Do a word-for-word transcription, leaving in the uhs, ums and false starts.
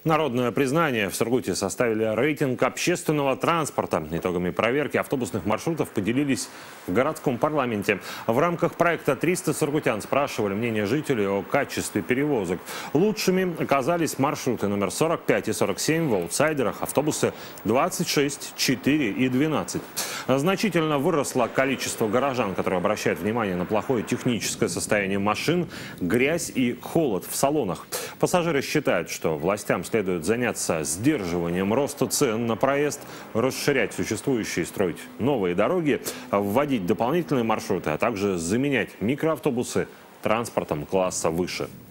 Народное признание. В Сургуте составили рейтинг общественного транспорта. Итогами проверки автобусных маршрутов поделились в городском парламенте. В рамках проекта триста сургутян спрашивали мнение жителей о качестве перевозок. Лучшими оказались маршруты номер сорок пять и сорок семь, в аутсайдерах автобусы двадцать шесть, четыре и двенадцать. Значительно выросло количество горожан, которые обращают внимание на плохое техническое состояние машин, грязь и холод в салонах. Пассажиры считают, что властям следует заняться сдерживанием роста цен на проезд, расширять существующие, строить новые дороги, вводить дополнительные маршруты, а также заменять микроавтобусы транспортом класса выше.